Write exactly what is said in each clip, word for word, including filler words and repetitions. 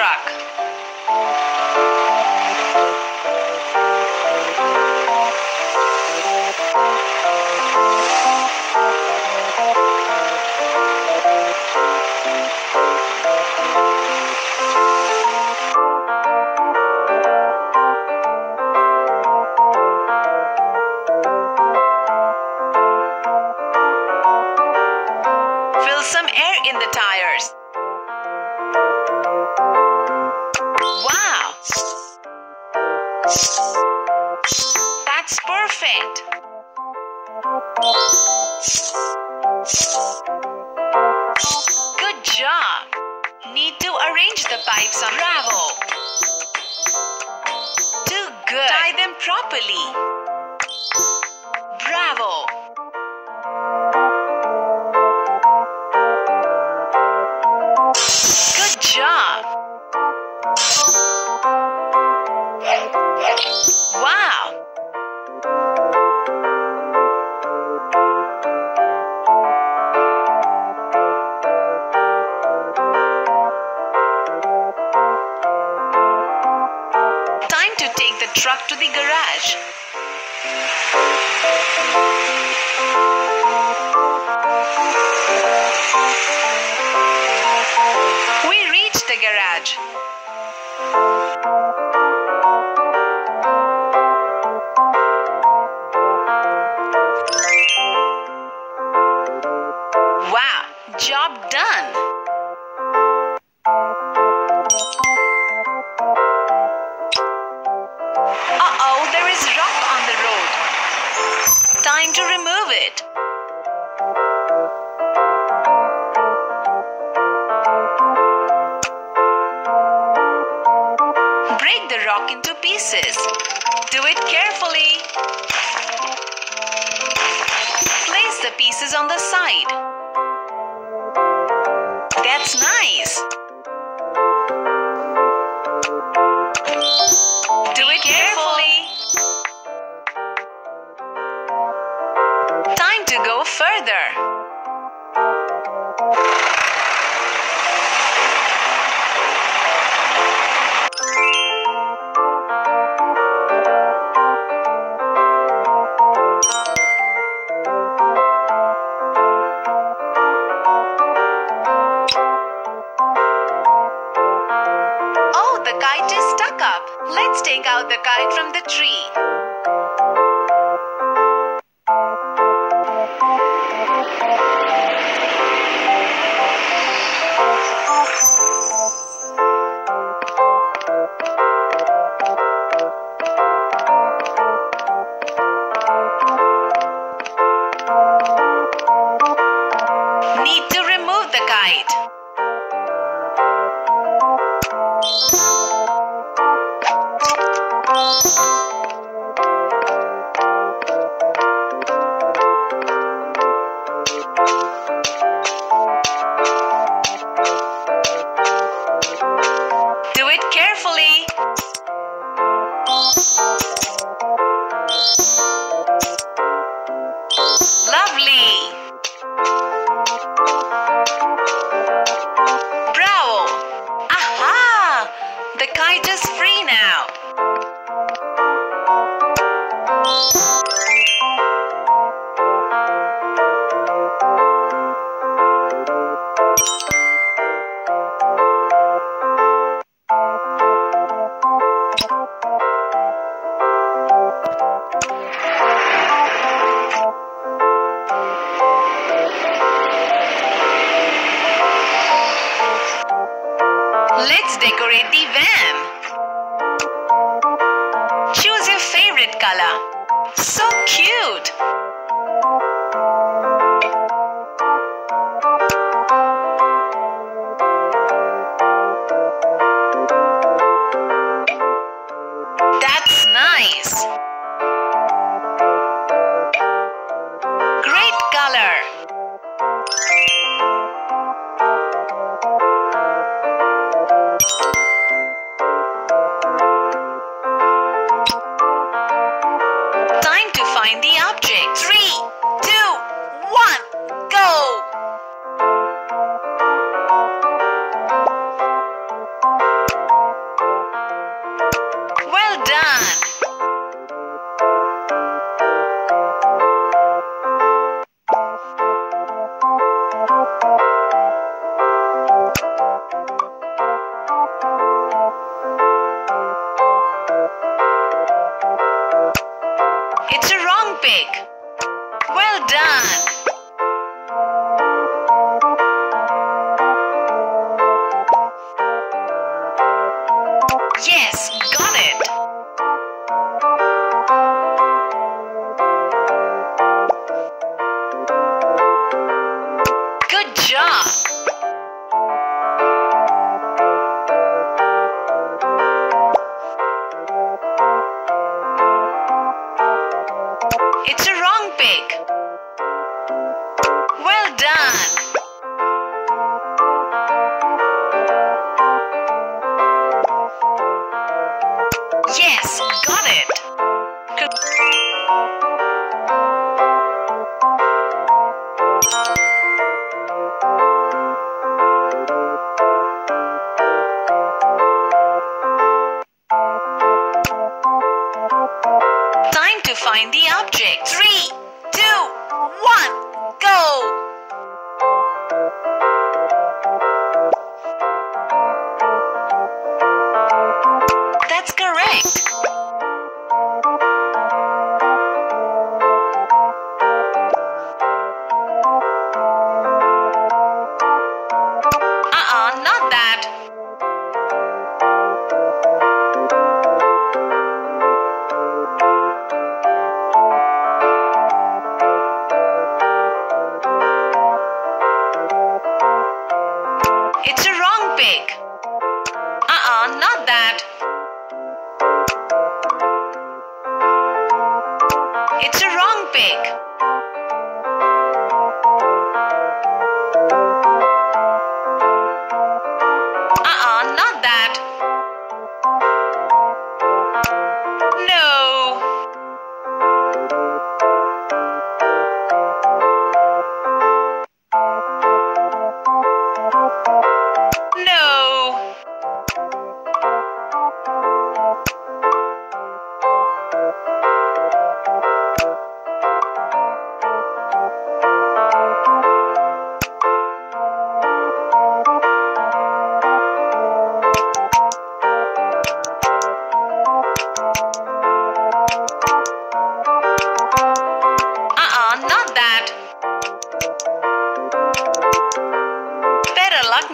truck. Fill some air in the tires. Wow! That's perfect. Good job. Need to arrange the pipes on Bravo. Too good. Tie them properly. Bravo. Good job. Wow. Time to take the truck to the garage. We reached the garage. Wow, job done. Uh-oh, there is rock on the road. Time to remove it. Break the rock into pieces. Do it carefully. Place the pieces on the side. That's nice. Do it carefully. Time to go further. Oh, the kite is stuck up. Let's take out the kite from the tree. Need to remove the kite. Do it carefully. Lovely. Bravo. Aha! The kite is free now. Let's decorate the van. Choose your favorite color. So cute. That's nice. Great color. Time to find the object.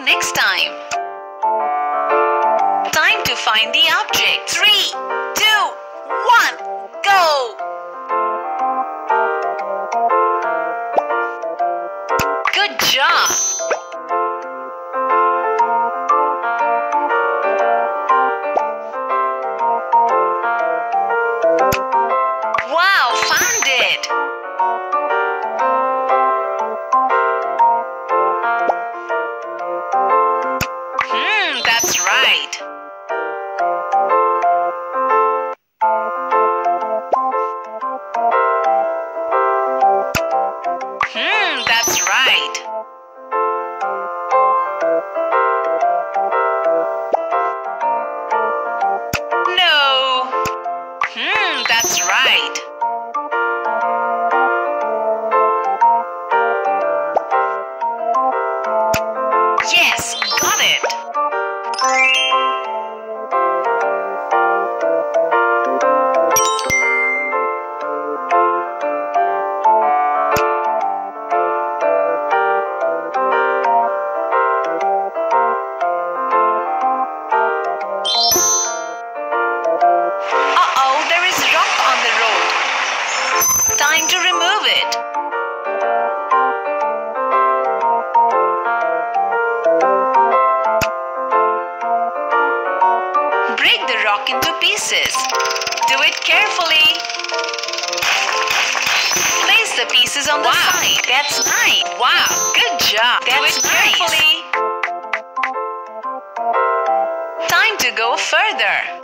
next time. Time to find the object. Three, two, one, go! Good job! Wow, found it! Hmm, that's right. Hmm, that's right. No. Hmm, that's right. Yes, got it. Uh-oh, there is rock on the road. Time to remove it. Break the rock into pieces. Do it carefully. Place the pieces on the side. That's nice. Wow, good job. That's Do it carefully. Nice. Time to go further.